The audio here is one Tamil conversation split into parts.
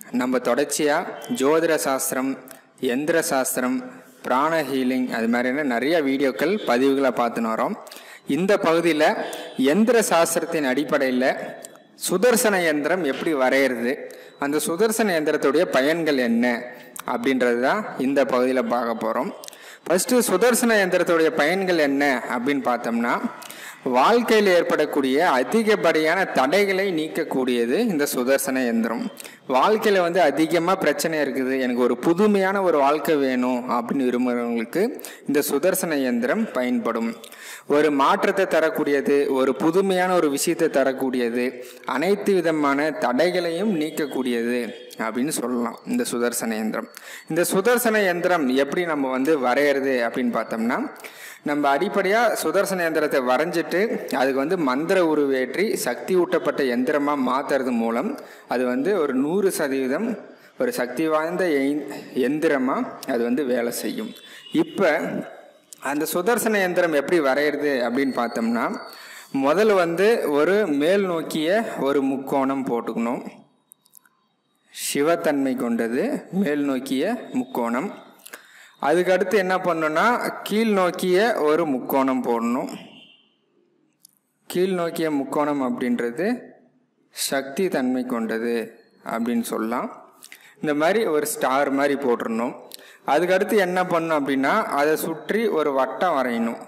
நம்ம தொடர்ச்சியாக ஜோதிட சாஸ்திரம், எந்திர சாஸ்திரம், பிராண ஹீலிங் அது மாதிரியான நிறைய வீடியோக்கள் பதிவுகளை பார்த்துன்னு வரோம். இந்த பகுதியில் எந்திர சாஸ்திரத்தின் அடிப்படையில் சுதர்சன யந்திரம் எப்படி வரைகிறது, அந்த சுதர்சன யந்திரத்துடைய பயன்கள் என்ன அப்படின்றது தான் இந்த பகுதியில் பார்க்க போகிறோம். ஃபஸ்ட்டு சுதர்சன யந்திரத்துடைய பயன்கள் என்ன அப்படின்னு பார்த்தோம்னா, வாழ்க்கையில் ஏற்படக்கூடிய அதிகப்படியான தடைகளை நீக்கக்கூடியது இந்த சுதர்சன யந்திரம். வாழ்க்கையில் அதிகமாக பிரச்சனை இருக்குது, எனக்கு ஒரு புதுமையான ஒரு வாழ்க்கை வேணும் அப்படின்னு விரும்புகிறவங்களுக்கு இந்த சுதர்சன யந்திரம் பயன்படும். ஒரு மாற்றத்தை தரக்கூடியது, ஒரு புதுமையான ஒரு விஷயத்தை தரக்கூடியது, அனைத்து விதமான தடைகளையும் நீக்கக்கூடியது அப்படின்னு சொல்லலாம் இந்த சுதர்சன யந்திரம். இந்த சுதர்சன யந்திரம் எப்படி நம்ம வரைகிறது அப்படின்னு பார்த்தோம்னா, நம்ம அடிப்படையாக சுதர்சன யந்திரத்தை வரைஞ்சிட்டு அதுக்கு மந்திர உருவேற்றி சக்தி ஊட்டப்பட்ட யந்திரமாக மாற்றுறது மூலம் அது ஒரு 100% ஒரு சக்தி வாய்ந்த யந்திரமாக அது வேலை செய்யும். இப்போ அந்த சுதர்சன யந்திரம் எப்படி வரைகிறது அப்படின்னு பார்த்தோம்னா, முதல்ல ஒரு மேல் நோக்கிய ஒரு முக்கோணம் போட்டுக்கணும். சிவத்தன்மை கொண்டது மேல் நோக்கிய முக்கோணம். அதுக்கடுத்து என்ன பண்ணணும்னா, கீழ் நோக்கிய ஒரு முக்கோணம் போடணும். கீழ் நோக்கிய முக்கோணம் அப்படின்றது சக்தி தன்மை கொண்டது அப்படின்னு சொல்லலாம். இந்த மாதிரி ஒரு ஸ்டார் மாதிரி போட்டுடணும். அதுக்கடுத்து என்ன பண்ணணும் அப்படின்னா, அதை சுற்றி ஒரு வட்டம் வரையணும்.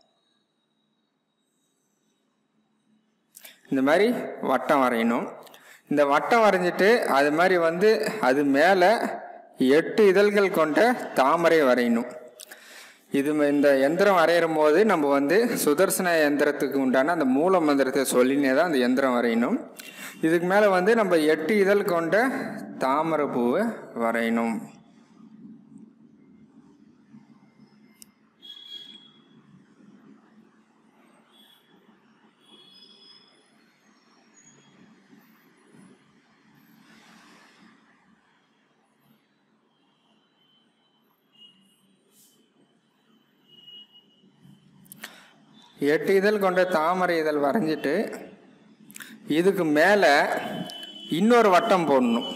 இந்த மாதிரி வட்டம் வரையணும். இந்த வட்டம் வரைஞ்சிட்டு அது மாதிரி அது மேலே 8 இதழ்கள் கொண்ட தாமரை வரையணும். இந்த யந்திரம் வரையும் போது நம்ம சுதர்சன யந்திரத்துக்கு உண்டான அந்த மூல மந்திரத்தை சொல்லினே தான் அந்த யந்திரம் வரையணும். இதுக்கு மேலே நம்ம 8 இதழ் கொண்ட தாமரை பூவை வரையணும். எட்டு இதழ் கொண்ட தாமரை இதழ் வரைஞ்சிட்டு இதுக்கு மேலே இன்னொரு வட்டம் போடணும்.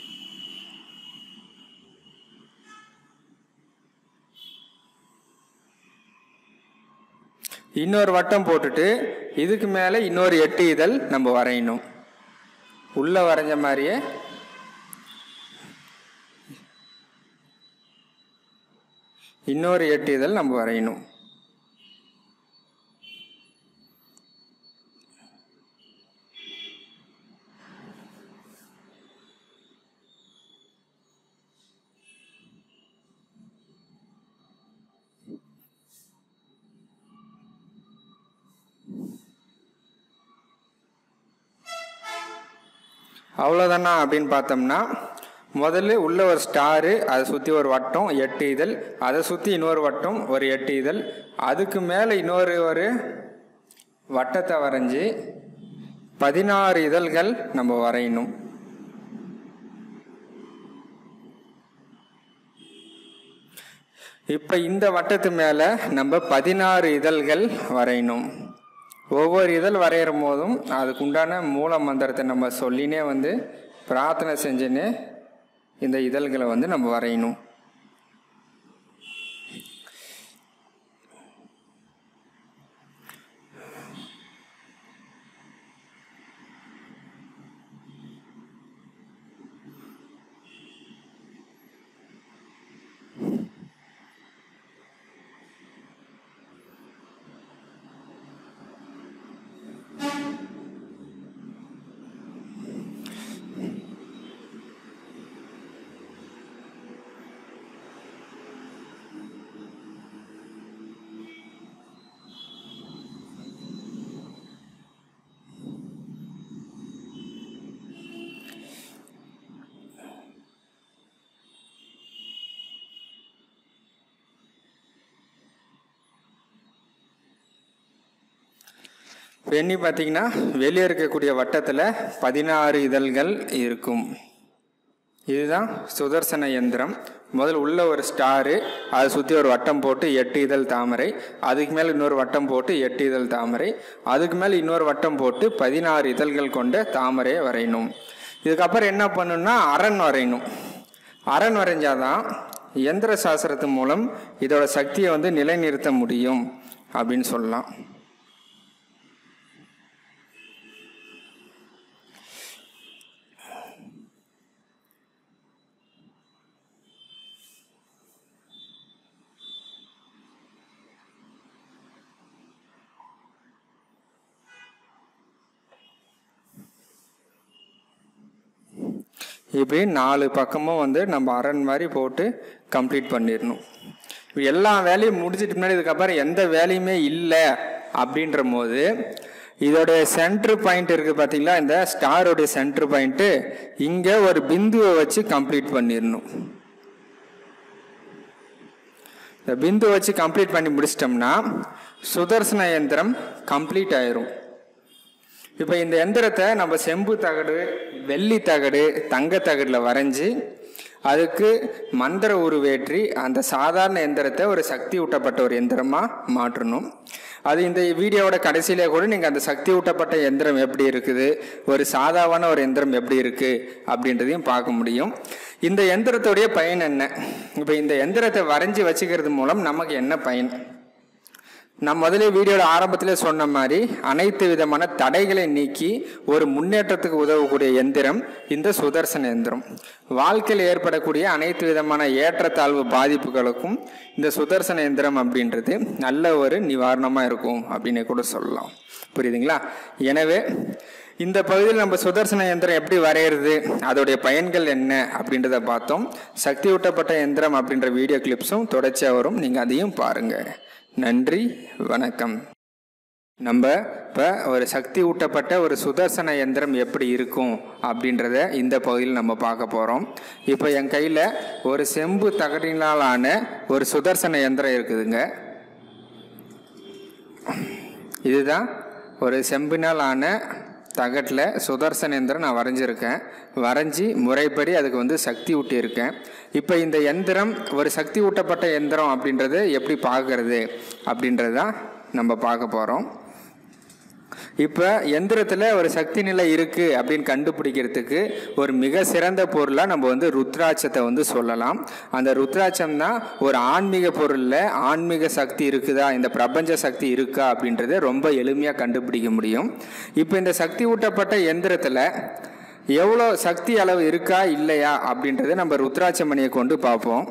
இன்னொரு வட்டம் போட்டுட்டு இதுக்கு மேலே இன்னொரு 8 இதழ் நம்ம வரையணும். உள்ள வரைஞ்ச மாதிரியே இன்னொரு 8 இதழ் நம்ம வரையணும். அவ்வளோதானா அப்படின்னு பார்த்தோம்னா, முதல்ல உள்ள ஒரு ஸ்டாரு, அதை சுற்றி ஒரு வட்டம் 8 இதழ், அதை சுற்றி இன்னொரு வட்டம் ஒரு 8 இதழ், அதுக்கு மேலே இன்னொரு ஒரு வட்டத்தை வரைஞ்சி 16 இதழ்கள் நம்ம வரையணும். இப்போ இந்த வட்டத்து மேலே நம்ம 16 இதழ்கள் வரையணும். ஒவ்வொரு இதழ் வரைகிற போதும் அதுக்கு உண்டான மூல மந்திரத்தை நம்ம சொல்லினே பிரார்த்தனை செஞ்சுன்னு இந்த இதழ்களை நம்ம வரையணும். எண்ணி பார்த்தீங்கன்னா வெளியே இருக்கக்கூடிய வட்டத்தில் 16 இதழ்கள் இருக்கும். இதுதான் சுதர்சன யந்திரம். முதல்ல உள்ள ஒரு ஸ்டாரு, அதை சுற்றி ஒரு வட்டம் போட்டு 8 இதழ் தாமரை, அதுக்கு மேலே இன்னொரு வட்டம் போட்டு 8 இதழ் தாமரை, அதுக்கு மேலே இன்னொரு வட்டம் போட்டு 16 இதழ்கள் கொண்ட தாமரையை வரையணும். இதுக்கப்புறம் என்ன பண்ணணும்னா அரண் வரையணும். அரண் வரைஞ்சாதான் எந்திர சாஸ்திரத்து மூலம் இதோட சக்தியை வந்து நிலைநிறுத்த முடியும் அப்படின்னு சொல்லலாம். இப்படி 4 பக்கமும் வந்து நம்ம அரண் மாதிரி போட்டு கம்ப்ளீட் பண்ணிடணும். எல்லா வேலையும் முடிஞ்சிட்டு முன்னாடி இதுக்கப்புறம் எந்த வேலையுமே இல்லை அப்படின்ற போது இதோடைய சென்ட்ரு பாயிண்ட் இருக்குது பார்த்தீங்களா, இந்த ஸ்டாரோடைய சென்ட்ரு பாயிண்ட்டு இங்கே ஒரு பிந்துவை வச்சு கம்ப்ளீட் பண்ணிடணும். இந்த பிந்துவை வச்சு கம்ப்ளீட் பண்ணி முடிச்சிட்டோம்னா சுதர்சன யந்திரம் கம்ப்ளீட் ஆயிரும். இப்போ இந்த எந்திரத்தை நம்ம செம்பு தகடு, வெள்ளி தகடு, தங்க தகடில் வரைஞ்சி அதுக்கு மந்திர உருவேற்றி அந்த சாதாரண எந்திரத்தை ஒரு சக்தி ஊட்டப்பட்ட ஒரு எந்திரமாக மாற்றணும். அது இந்த வீடியோவோட கடைசியிலே கூட நீங்கள் அந்த சக்தி ஊட்டப்பட்ட எந்திரம் எப்படி இருக்குது, ஒரு சாதாரண ஒரு எந்திரம் எப்படி இருக்குது அப்படின்றதையும் பார்க்க முடியும். இந்த எந்திரத்துடைய பயன் என்ன? இப்போ இந்த எந்திரத்தை வரைஞ்சி வச்சுக்கிறது மூலம் நமக்கு என்ன பயன்? நான் முதலே வீடியோட ஆரம்பத்தில் சொன்ன மாதிரி அனைத்து விதமான தடைகளை நீக்கி ஒரு முன்னேற்றத்துக்கு உதவக்கூடிய எந்திரம் இந்த சுதர்சன எந்திரம். வாழ்க்கையில் ஏற்படக்கூடிய அனைத்து விதமான ஏற்றத்தாழ்வு பாதிப்புகளுக்கும் இந்த சுதர்சன எந்திரம் அப்படின்றது நல்ல ஒரு நிவாரணமாக இருக்கும் அப்படின்னு கூட சொல்லலாம். புரியுதுங்களா? எனவே இந்த பகுதியில் நம்ம சுதர்சன எந்திரம் எப்படி வரைகிறது, அதோடைய பயன்கள் என்ன அப்படின்றத பார்த்தோம். சக்தி ஊட்டப்பட்ட எந்திரம் அப்படின்ற வீடியோ கிளிப்ஸும் தொடர்ச்சியாக வரும், நீங்கள் அதையும் பாருங்கள். நன்றி, வணக்கம். நம்ம இப்போ ஒரு சக்தி ஊட்டப்பட்ட ஒரு சுதர்சன எந்திரம் எப்படி இருக்கும் அப்படின்றத இந்த பகுதியில் நம்ம பார்க்க போகிறோம். இப்போ என் கையில் ஒரு செம்பு தகடினாலான ஒரு சுதர்சன எந்திரம் இருக்குதுங்க. இதுதான் ஒரு செம்பினால் ஆன தகட்டில் சுதர்சன எந்திரம் நான் வரைஞ்சிருக்கேன். வரைஞ்சி முறைப்படி அதுக்கு வந்து சக்தி ஊட்டியிருக்கேன். இப்போ இந்த எந்திரம் ஒரு சக்தி ஊட்டப்பட்ட எந்திரம் அப்படின்றது எப்படி பார்க்கறது அப்படின்றது தான் நம்ம பார்க்க போகிறோம். இப்போ எந்திரத்தில் ஒரு சக்தி நிலை இருக்குது அப்படின்னு கண்டுபிடிக்கிறதுக்கு ஒரு மிக சிறந்த பொருளாக நம்ம வந்து ருத்ராட்சத்தை வந்து சொல்லலாம். அந்த ருத்ராட்சம் தான் ஒரு ஆன்மீக பொருளில் ஆன்மீக சக்தி இருக்குதா, இந்த பிரபஞ்ச சக்தி இருக்கா அப்படின்றத ரொம்ப எளிமையாக கண்டுபிடிக்க முடியும். இப்போ இந்த சக்தி ஊட்டப்பட்ட எந்திரத்தில் எவ்வளோ சக்தி அளவு இருக்கா இல்லையா அப்படின்றத நம்ம ருத்ராட்ச மணியை கொண்டு பார்ப்போம்.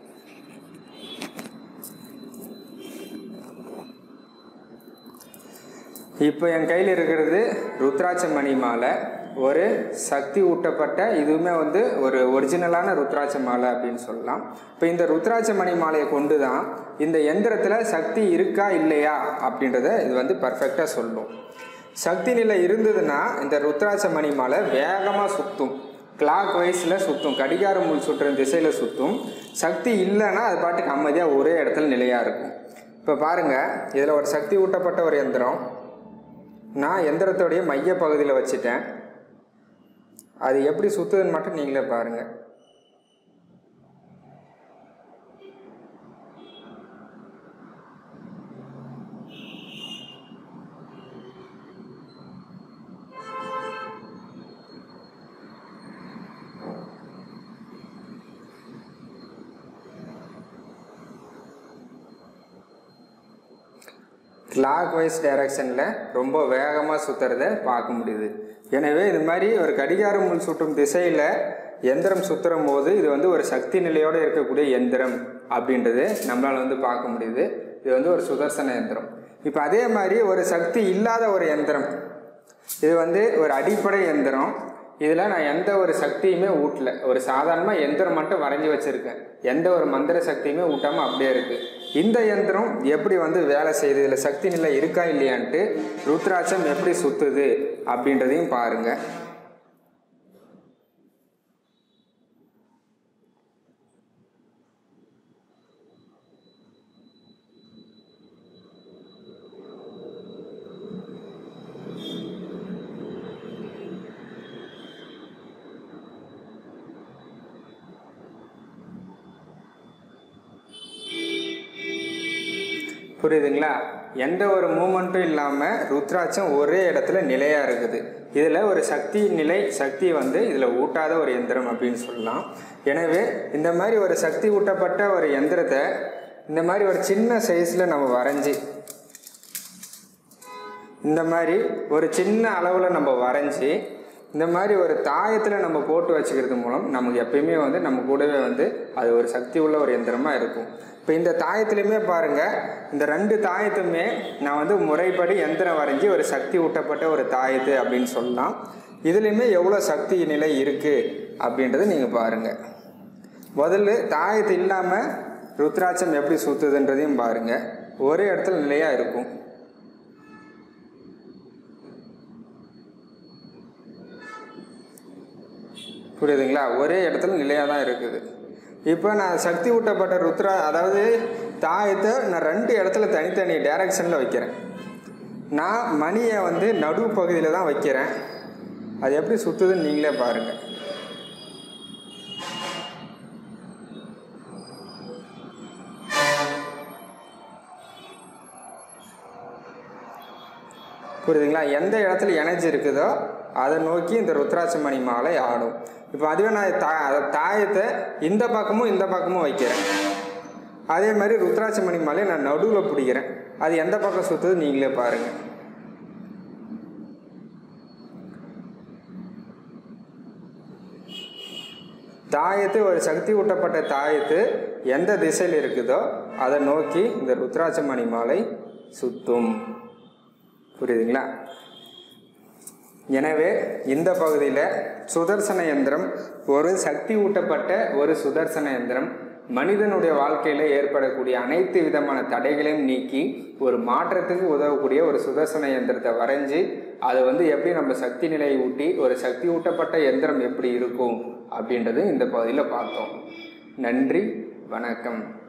இப்போ என் கையில் இருக்கிறது ருத்ராட்ச மணி மாலை, ஒரு சக்தி ஊட்டப்பட்ட, இதுவுமே வந்து ஒரு ஒரிஜினலான ருத்ராட்ச மாலை அப்படின்னு சொல்லலாம். இப்போ இந்த ருத்ராட்ச மணி மாலையை கொண்டு தான் இந்த எந்திரத்தில் சக்தி இருக்கா இல்லையா அப்படின்றத இது வந்து பர்ஃபெக்டாக சொல்லும். சக்தி நிலை இருந்ததுன்னா இந்த ருத்ராட்ச மணி மாலை வேகமாக சுற்றும், கிளாக் வைஸில் சுற்றும், கடிகார முள் சுற்றுற திசையில் சுற்றும். சக்தி இல்லைன்னா அது பாட்டுக்கு அமைதியாக ஒரே இடத்துல நிலையாக இருக்கும். இப்போ பாருங்கள், இதில் ஒரு சக்தி ஊட்டப்பட்ட ஒரு எந்திரம் நான் எந்திரத்தோடைய மைய பகுதியில் வச்சுட்டேன். அது எப்படி சுற்றுதுன்னு மட்டும் நீங்களே பாருங்கள். கிளாக் வைஸ் டைரக்ஷனில் ரொம்ப வேகமாக சுற்றுறத பார்க்க முடியுது. எனவே இது மாதிரி ஒரு கடிகார முள் சுற்றும் திசையில் எந்திரம் சுற்றுறும் போது இது வந்து ஒரு சக்தி நிலையோடு இருக்கக்கூடிய எந்திரம் அப்படின்றது நம்மளால் வந்து பார்க்க முடியுது. இது வந்து ஒரு சுதர்சன எந்திரம். இப்போ அதே மாதிரி ஒரு சக்தி இல்லாத ஒரு எந்திரம், இது வந்து ஒரு அடிப்படை எந்திரம். இதில் நான் எந்த ஒரு சக்தியுமே ஊட்டலை, ஒரு சாதாரணமாக எந்திரம் மட்டும் வரைஞ்சி வச்சுருக்கேன். எந்த ஒரு மந்திர சக்தியுமே ஊட்டாமல் அப்படியே இருக்குது. இந்த எந்திரம் எப்படி வந்து வேலை செய்யுது, இதில் சக்தி நிலை இருக்கா இல்லையான்ட்டு ருத்ராட்சம் எப்படி சுற்றுது அப்படின்றதையும் பாருங்கள். புரியுதுங்களா? எந்த ஒரு மூமெண்ட்டும் இல்லாமல் ருத்ராட்சம் ஒரே இடத்துல நிலையாக இருக்குது. இதில் ஒரு சக்தி வந்து இதில் ஊட்டாத ஒரு எந்திரம் அப்படின்னு சொல்லலாம். எனவே இந்த மாதிரி ஒரு சக்தி ஊட்டப்பட்ட ஒரு எந்திரத்தை இந்த மாதிரி ஒரு சின்ன சைஸில் நம்ம வரைஞ்சி, இந்த மாதிரி ஒரு சின்ன அளவில் நம்ம வரைஞ்சி இந்த மாதிரி ஒரு தாயத்தில் நம்ம போட்டு வச்சுக்கிறது மூலம் நமக்கு எப்பயுமே வந்து நம்ம கூடவே வந்து அது ஒரு சக்தி உள்ள ஒரு எந்திரமாக இருக்கும். இப்போ இந்த தாயத்துலையுமே பாருங்கள், இந்த 2 தாயத்துமே நான் வந்து முறைப்படி எந்திரம் வரைஞ்சி ஒரு சக்தி ஊட்டப்பட்ட ஒரு தாயத்து அப்படின்னு சொல்லலாம். இதுலேயுமே எவ்வளோ சக்தி நிலை இருக்குது அப்படின்றத நீங்கள் பாருங்கள். முதல்ல தாயத்து இல்லாமல் ருத்ராட்சம் எப்படி சுற்றுதுன்றதையும் பாருங்கள். ஒரே இடத்துல நிலையாக இருக்கும். புரியுதுங்களா? ஒரே இடத்துல நிலையாக தான் இருக்குது. இப்போ நான் சக்தி ஊட்டப்பட்ட அதாவது தாயத்தை நான் 2 இடத்துல தனித்தனி டைரக்ஷனில் வைக்கிறேன். நான் மணியை வந்து நடு பகுதியில் தான் வைக்கிறேன். அது எப்படி சுற்றுதுன்னு நீங்களே பாருங்கள். புரியுதுங்களா? எந்த இடத்துல எனர்ஜி இருக்குதோ அதை நோக்கி இந்த ருத்ராட்ச மணி மாலை ஆடும். இப்போ அதுவே நான் தாயத்தை இந்த பக்கமும் வைக்கிறேன். அதே மாதிரி ருத்ராட்ச மணி மாலையை நான் நடுவில் பிடிக்கிறேன். அது எந்த பக்கம் சுற்றுது நீங்களே பாருங்கள். தாயத்து ஒரு சக்தி ஊட்டப்பட்ட தாயத்து எந்த திசையில் இருக்குதோ அதை நோக்கி இந்த ருத்ராட்ச மணி மாலை சுற்றும். புரியுதுங்களா? எனவே இந்த பகுதியில் சுதர்சன யந்திரம் ஒரு சக்தி ஊட்டப்பட்ட ஒரு சுதர்சன யந்திரம் மனிதனுடைய வாழ்க்கையில் ஏற்படக்கூடிய அனைத்து விதமான தடைகளையும் நீக்கி ஒரு மாற்றத்துக்கு உதவக்கூடிய ஒரு சுதர்சன யந்திரத்தை வரைஞ்சி அதை வந்து எப்படி நம்ம சக்தி நிலையை ஊட்டி ஒரு சக்தி ஊட்டப்பட்ட யந்திரம் எப்படி இருக்கும் அப்படின்றது இந்த பகுதியில் பார்த்தோம். நன்றி, வணக்கம்.